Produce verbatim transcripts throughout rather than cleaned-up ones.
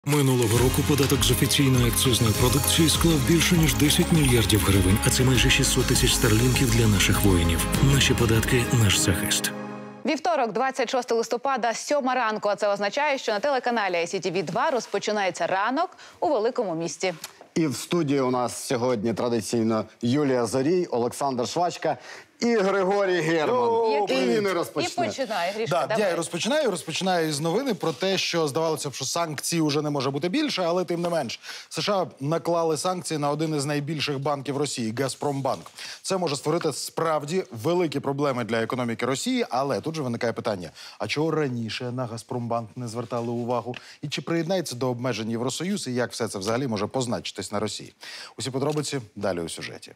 Минулого року податок з офіційної акцизної продукції склав більше ніж десять мільярдів гривень, а це майже шістсот тисяч старлінків для наших воїнів. Наші податки – наш захист. Вівторок, двадцять шостого листопада, сьома ранку. А це означає, що на телеканалі ай сі ті ві два розпочинається ранок у великому місті. І в студії у нас сьогодні традиційно Юлія Зорій, Олександр Швачка і Григорій Герман. І він і розпочне. І починає, Грішка, да, я і розпочинаю. Розпочинаю із новини про те, що здавалося б, що санкцій вже не може бути більше, але тим не менш. США наклали санкції на один із найбільших банків Росії – Газпромбанк. Це може створити справді великі проблеми для економіки Росії, але тут же виникає питання, а чого раніше на Газпромбанк не звертали увагу? І чи приєднається до обмежень Євросоюз, і як все це взагалі може позначитись на Росії? Усі подробиці далі у сюжеті.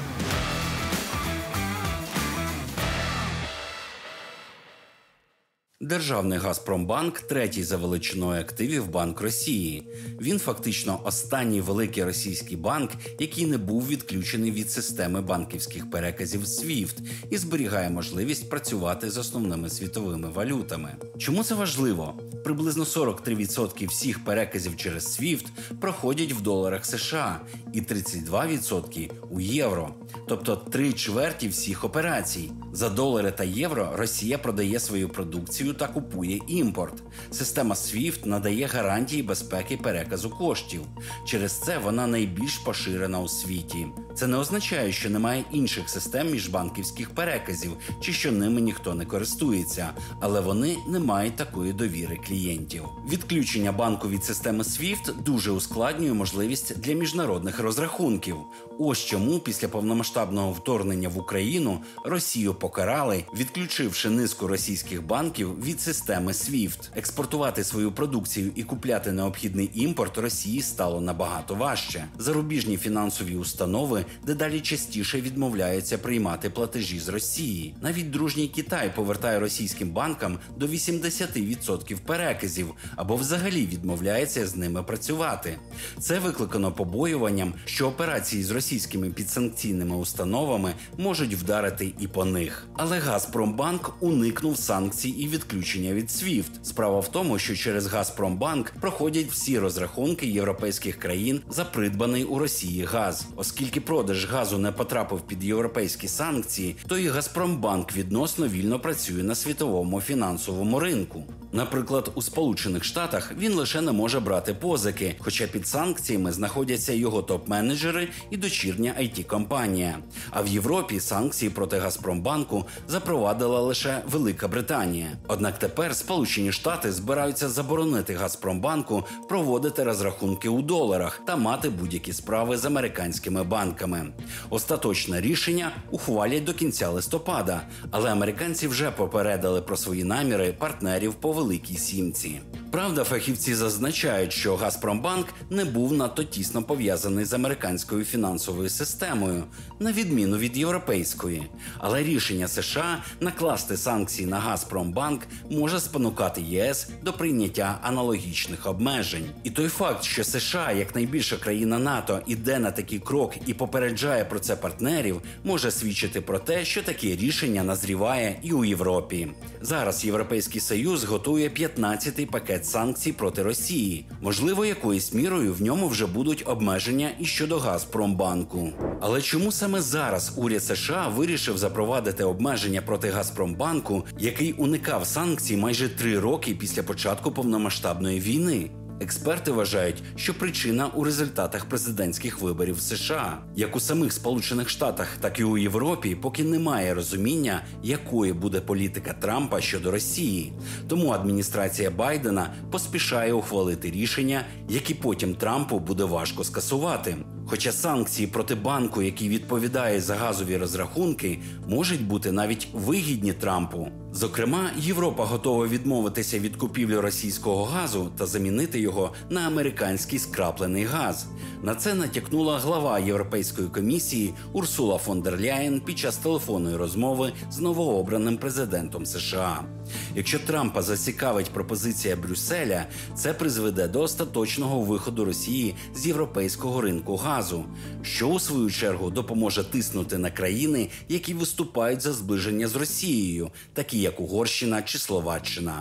Державний Газпромбанк – третій за величиною активів банк Росії. Він фактично останній великий російський банк, який не був відключений від системи банківських переказів свіфт і зберігає можливість працювати з основними світовими валютами. Чому це важливо? Приблизно сорок три відсотки всіх переказів через свіфт проходять в доларах США і тридцять два відсотки у євро. Тобто три чверті всіх операцій. За долари та євро Росія продає свою продукцію та купує імпорт. Система свіфт надає гарантії безпеки переказу коштів. Через це вона найбільш поширена у світі. Це не означає, що немає інших систем міжбанківських переказів, чи що ними ніхто не користується, але вони не мають такої довіри клієнтів. Відключення банку від системи свіфт дуже ускладнює можливість для міжнародних розрахунків. Ось чому після повномасштабного вторгнення в Україну Росію покарали, відключивши низку російських банків від системи свіфт. Експортувати свою продукцію і купляти необхідний імпорт Росії стало набагато важче. Зарубіжні фінансові установи дедалі частіше відмовляються приймати платежі з Росії. Навіть дружній Китай повертає російським банкам до вісімдесят відсотків переказів або взагалі відмовляється з ними працювати. Це викликано побоюванням, що операції з російськими підсанкційними установами можуть вдарити і по них. Але Газпромбанк уникнув санкцій і відключення від свіфт. Справа в тому, що через Газпромбанк проходять всі розрахунки європейських країн за придбаний у Росії газ. Оскільки продаж газу не потрапив під європейські санкції, то і Газпромбанк відносно вільно працює на світовому фінансовому ринку. Наприклад, у Сполучених Штатах він лише не може брати позики, хоча під санкціями знаходяться його топ-менеджери і дочірня ай ті-компанія. А в Європі санкції проти Газпромбанку запровадила лише Велика Британія. Однак тепер Сполучені Штати збираються заборонити Газпромбанку проводити розрахунки у доларах та мати будь-які справи з американськими банками. Остаточне рішення ухвалять до кінця листопада, але американці вже попередили про свої наміри партнерів по Великій Сімці. Правда, фахівці зазначають, що Газпромбанк не був надто тісно пов'язаний з американською фінансовою системою, на відміну від європейської. Але рішення США накласти санкції на Газпромбанк може спонукати ЄС до прийняття аналогічних обмежень. І той факт, що США, як найбільша країна НАТО, іде на такий крок і попереджає про це партнерів, може свідчити про те, що таке рішення назріває і у Європі. Зараз Європейський Союз готує п'ятнадцятий пакет санкцій проти Росії. Можливо, якоюсь мірою в ньому вже будуть обмеження і щодо Газпромбанку. Але чому саме зараз уряд США вирішив запровадити обмеження проти Газпромбанку, який уникав санкцій майже три роки після початку повномасштабної війни? Експерти вважають, що причина у результатах президентських виборів в США. Як у самих Сполучених Штатах, так і у Європі поки немає розуміння, якою буде політика Трампа щодо Росії. Тому адміністрація Байдена поспішає ухвалити рішення, які потім Трампу буде важко скасувати. Хоча санкції проти банку, який відповідає за газові розрахунки, можуть бути навіть вигідні Трампу. Зокрема, Європа готова відмовитися від купівлі російського газу та замінити його на американський скраплений газ. На це натякнула глава Європейської комісії Урсула фон дер Ляєн під час телефонної розмови з новообраним президентом США. Якщо Трампа зацікавить пропозиція Брюсселя, це призведе до остаточного виходу Росії з європейського ринку газу, що у свою чергу допоможе тиснути на країни, які виступають за зближення з Росією, такі як Угорщина чи Словаччина.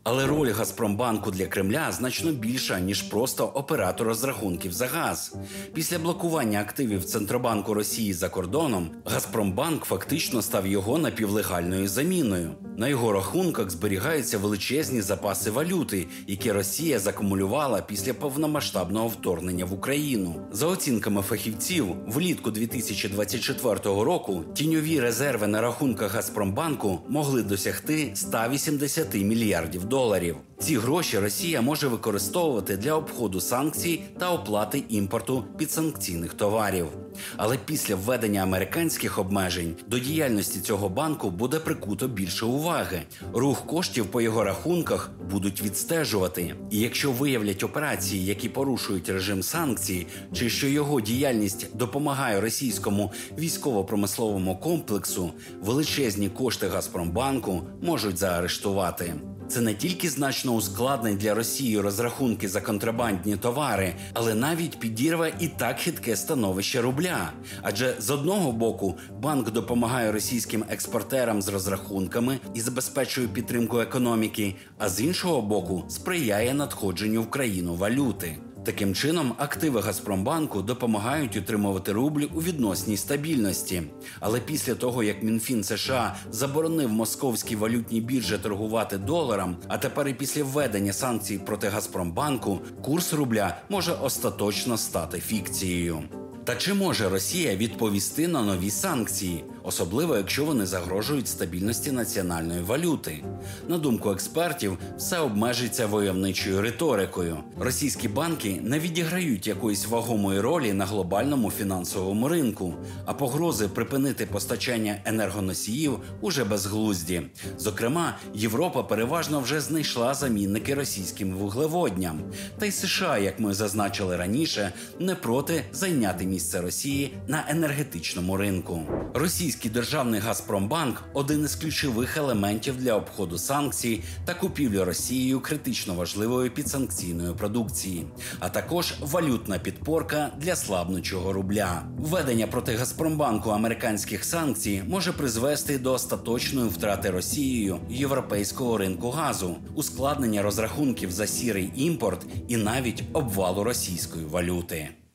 Але роль Газпромбанку для Кремля значно більша, ніж просто оператор розрахунків за газ. Після блокування активів Центробанку Росії за кордоном, Газпромбанк фактично став його напівлегальною заміною. На його рахунках зберігаються величезні запаси валюти, які Росія закумулювала після повномасштабного вторгнення в Україну. За оцінками фахівців, влітку дві тисячі двадцять четвертого року тіньові резерви на рахунках Газпромбанку могли досягти ста вісімдесяти мільярдів доларів. Ці гроші Росія може використовувати для обходу санкцій та оплати імпорту підсанкційних товарів. Але після введення американських обмежень до діяльності цього банку буде прикуто більше уваги. Рух коштів по його рахунках будуть відстежувати. І якщо виявлять операції, які порушують режим санкцій, чи що його діяльність допомагає російському військово-промисловому комплексу, величезні кошти Газпромбанку можуть заарештувати. Це не тільки значно ускладнить для Росії розрахунки за контрабандні товари, але навіть підірве і так хитке становище рубля. Адже з одного боку банк допомагає російським експортерам з розрахунками і забезпечує підтримку економіки, а з іншого боку сприяє надходженню в країну валюти. Таким чином, активи Газпромбанку допомагають утримувати рубль у відносній стабільності. Але після того, як Мінфін США заборонив московській валютній біржі торгувати доларом, а тепер і після введення санкцій проти Газпромбанку, курс рубля може остаточно стати фікцією. Та чи може Росія відповісти на нові санкції, особливо якщо вони загрожують стабільності національної валюти? На думку експертів, все обмежиться войовничою риторикою. Російські банки не відіграють якоїсь вагомої ролі на глобальному фінансовому ринку, а погрози припинити постачання енергоносіїв уже безглузді. Зокрема, Європа переважно вже знайшла замінники російським вуглеводням. Та й США, як ми зазначили раніше, не проти зайняти місце місце Росії на енергетичному ринку. Російський державний Газпромбанк – один із ключових елементів для обходу санкцій та купівлі Росією критично важливої підсанкційної продукції, а також валютна підпорка для слабнучого рубля. Введення проти Газпромбанку американських санкцій може призвести до остаточної втрати Росією європейського ринку газу, ускладнення розрахунків за сірий імпорт і навіть обвалу російської валюти.